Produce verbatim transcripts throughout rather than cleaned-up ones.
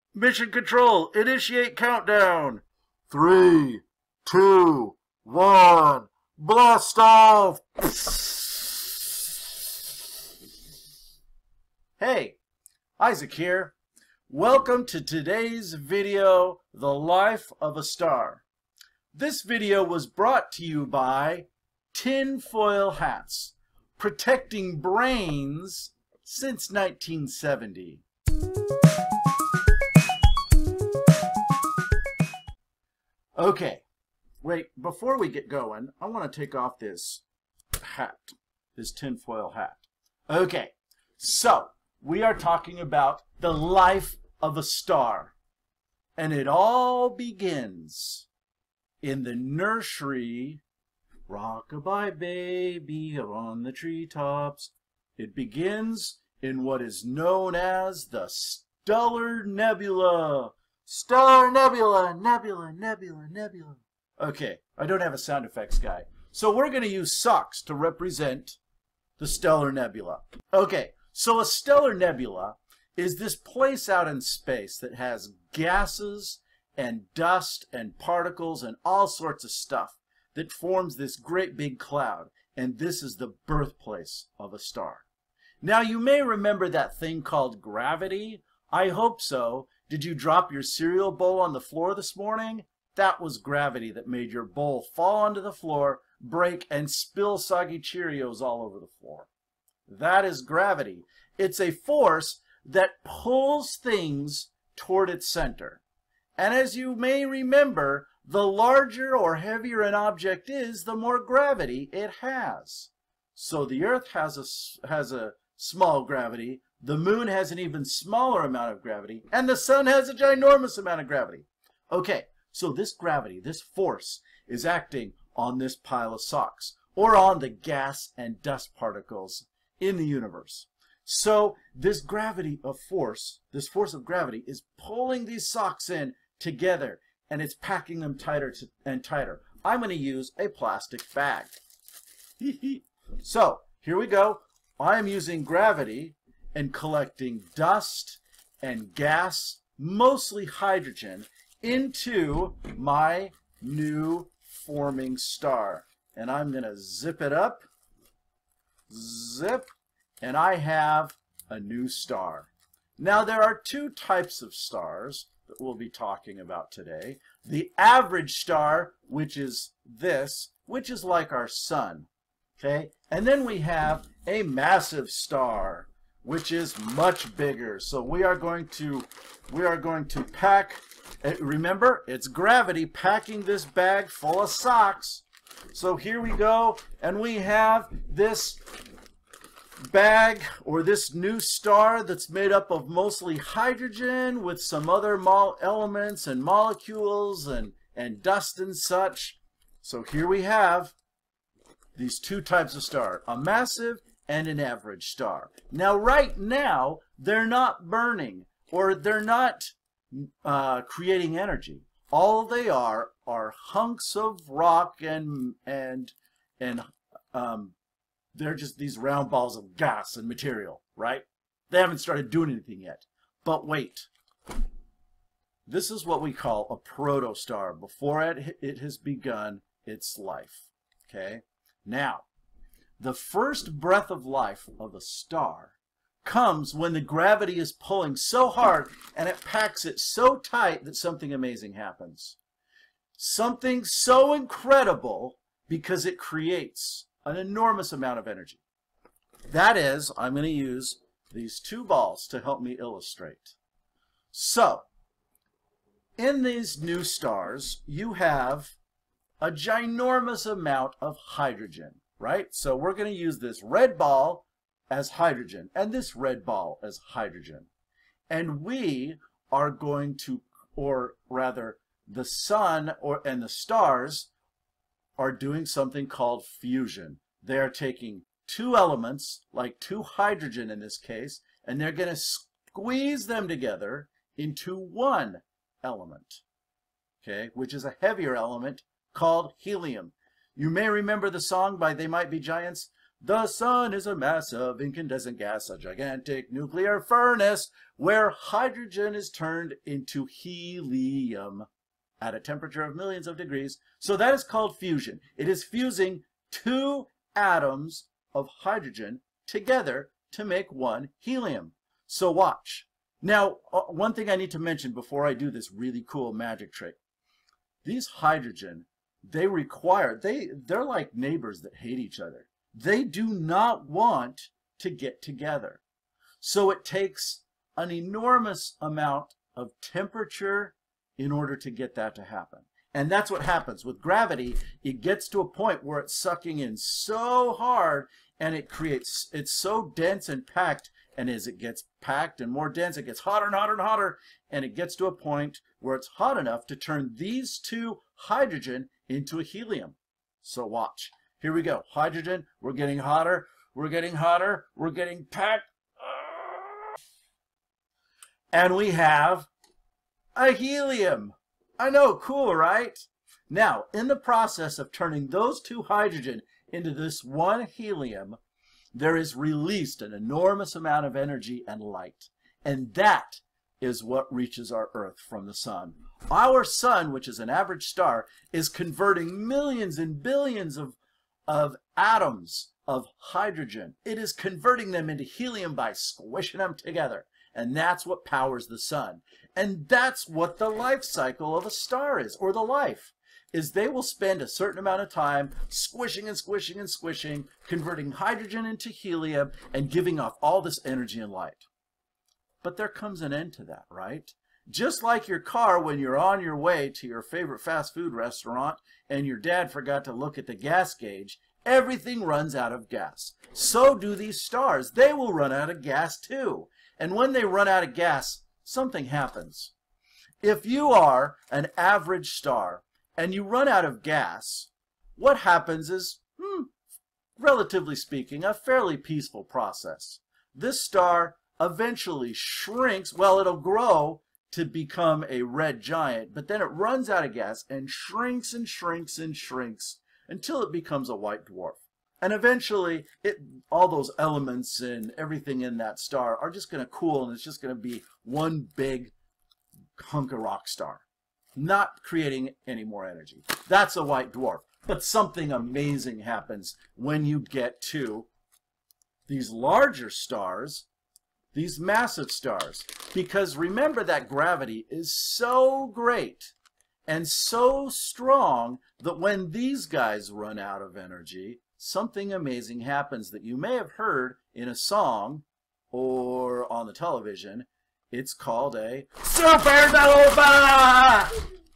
Mission Control, initiate countdown. Three, two, one, blast off! Hey, Isaac here. Welcome to today's video, The Life of a Star. This video was brought to you by Tinfoil Hats, protecting brains since nineteen seventy. Okay, wait, before we get going, I want to take off this hat, this tinfoil hat. Okay, so we are talking about the life of a star. And it all begins in the nursery. Rock-a-bye baby on the treetops. It begins in what is known as the Stellar Nebula. Stellar Nebula, Nebula, Nebula, Nebula. Okay, I don't have a sound effects guy. So we're going to use socks to represent the Stellar Nebula. Okay, so a stellar nebula is this place out in space that has gases and dust and particles and all sorts of stuff that forms this great big cloud. And this is the birthplace of a star. Now you may remember that thing called gravity. I hope so. Did you drop your cereal bowl on the floor this morning? That was gravity that made your bowl fall onto the floor, break, and spill soggy Cheerios all over the floor. That is gravity. It's a force that pulls things toward its center. And as you may remember, the larger or heavier an object is, the more gravity it has. So the Earth has a, has a small gravity, the Moon has an even smaller amount of gravity, and the Sun has a ginormous amount of gravity. Okay, so this gravity, this force, is acting on this pile of socks, or on the gas and dust particles in the universe. So this gravity of force, this force of gravity, is pulling these socks in together, and it's packing them tighter to, and tighter. I'm going to use a plastic bag. So here we go. I'm using gravity and collecting dust and gas, mostly hydrogen, into my new forming star. And I'm going to zip it up. Zip. And I have a new star. Now there are two types of stars that we'll be talking about today. The average star, which is this, which is like our sun. Okay? And then we have a massive star, which is much bigger. So we are going to we are going to pack, remember, it's gravity packing this bag full of socks. So here we go, and we have this bag, or this new star, that's made up of mostly hydrogen with some other mol elements and molecules and and dust and such. So here we have these two types of star, a massive and an average star. Now right now they're not burning, or they're not uh, creating energy. All they are are hunks of rock and and and um, they're just these round balls of gas and material, right? They haven't started doing anything yet. But wait. This is what we call a protostar before it, it has begun its life. Okay? Now, the first breath of life of a star comes when the gravity is pulling so hard and it packs it so tight that something amazing happens. Something so incredible because it creates an enormous amount of energy. That is, I'm going to use these two balls to help me illustrate. So, in these new stars, you have a ginormous amount of hydrogen, right? So we're going to use this red ball as hydrogen, and this red ball as hydrogen. And we are going to, or rather, the sun or and the stars are doing something called fusion. They are taking two elements, like two hydrogen in this case, and they're going to squeeze them together into one element, okay, which is a heavier element called helium. You may remember the song by They Might Be Giants, The sun is a mass of incandescent gas, a gigantic nuclear furnace where hydrogen is turned into helium at a temperature of millions of degrees. So that is called fusion. It is fusing two atoms of hydrogen together to make one helium. So watch. Now, uh, one thing I need to mention before I do this really cool magic trick. These hydrogen, they require, they, they're like neighbors that hate each other. They do not want to get together. So it takes an enormous amount of temperature in order to get that to happen. And that's what happens. With gravity, it gets to a point where it's sucking in so hard and it creates, it's so dense and packed, and as it gets packed and more dense, it gets hotter and hotter and hotter, and it gets to a point where it's hot enough to turn these two hydrogen into a helium. So watch. Here we go. Hydrogen, we're getting hotter, we're getting hotter, we're getting packed. And we have a helium. I know, cool, right? Now, in the process of turning those two hydrogen into this one helium, there is released an enormous amount of energy and light. And that is what reaches our Earth from the sun. Our sun, which is an average star, is converting millions and billions of, of atoms of hydrogen. It is converting them into helium by squishing them together. And that's what powers the sun. And that's what the life cycle of a star is, or the life, is they will spend a certain amount of time squishing and squishing and squishing, converting hydrogen into helium and giving off all this energy and light. But there comes an end to that, right? Just like your car when you're on your way to your favorite fast food restaurant and your dad forgot to look at the gas gauge, everything runs out of gas. So do these stars. They will run out of gas too. And when they run out of gas, something happens. If you are an average star and you run out of gas, what happens is, hmm, relatively speaking, a fairly peaceful process. This star eventually shrinks. Well, it'll grow to become a red giant, but then it runs out of gas and shrinks and shrinks and shrinks until it becomes a white dwarf. And eventually, it, all those elements and everything in that star are just going to cool, and it's just going to be one big hunk of rock star, not creating any more energy. That's a white dwarf. But something amazing happens when you get to these larger stars, these massive stars. Because remember that gravity is so great and so strong that when these guys run out of energy, something amazing happens that you may have heard in a song or on the television. It's called a supernova!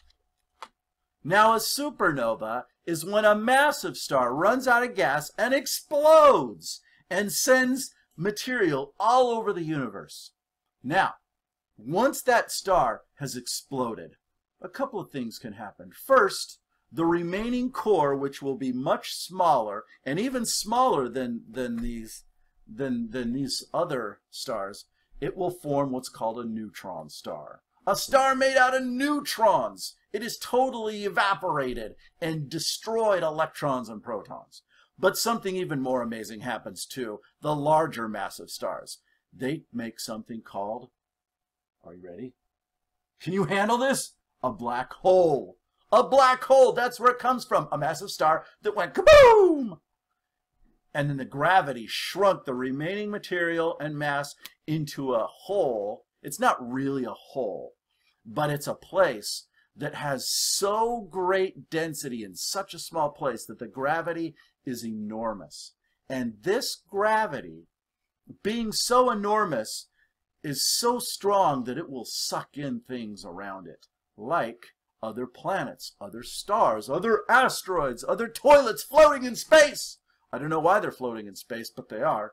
Now, a supernova is when a massive star runs out of gas and explodes and sends material all over the universe. Now, once that star has exploded, a couple of things can happen. First, the remaining core, which will be much smaller and even smaller than than these than than these other stars, it will form what's called a neutron star. A star made out of neutrons. It is totally evaporated and destroyed electrons and protons. But something even more amazing happens to the larger massive stars. They make something called, are you ready? Can you handle this? A black hole. A black hole, that's where it comes from. A massive star that went kaboom! And then the gravity shrunk the remaining material and mass into a hole. It's not really a hole, but it's a place that has so great density in such a small place that the gravity is enormous. And this gravity, being so enormous, is so strong that it will suck in things around it, like other planets, other stars, other asteroids, other toilets floating in space. I don't know why they're floating in space, but they are.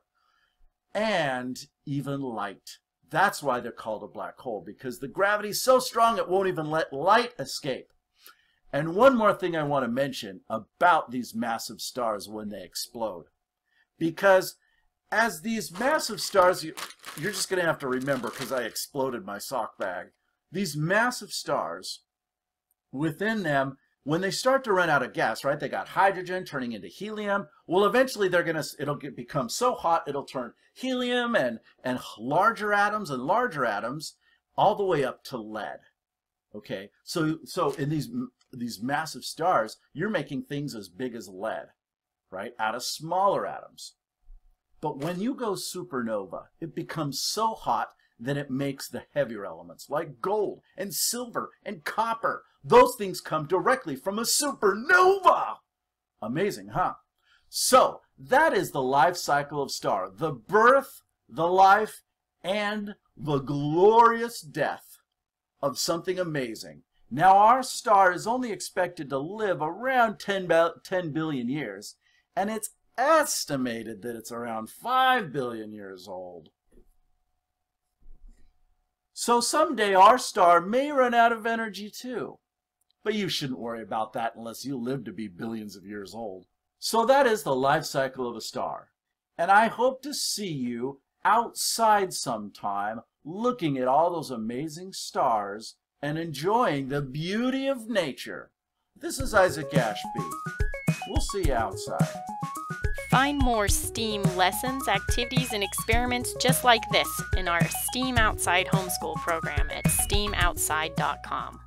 And even light. That's why they're called a black hole, because the gravity is so strong it won't even let light escape. And one more thing I want to mention about these massive stars when they explode. Because as these massive stars, you, you're just going to have to remember, because I exploded my sock bag, these massive stars, within them, when they start to run out of gas, right? They got hydrogen turning into helium. Well, eventually they're gonna, it'll get, become so hot it'll turn helium and and larger atoms and larger atoms all the way up to lead. Okay, so so in these these massive stars, you're making things as big as lead, right? Out of smaller atoms. But when you go supernova, it becomes so hot that it makes the heavier elements like gold and silver and copper. Those things come directly from a supernova. Amazing, huh? So that is the life cycle of star, the birth, the life, and the glorious death of something amazing. Now our star is only expected to live around ten billion years, and it's estimated that it's around five billion years old. So someday our star may run out of energy too. But you shouldn't worry about that unless you live to be billions of years old. So that is the life cycle of a star. And I hope to see you outside sometime looking at all those amazing stars and enjoying the beauty of nature. This is Isaac Ashby. We'll see you outside. Find more STEAM lessons, activities, and experiments just like this in our STEAM Outside homeschool program at steam outside dot com.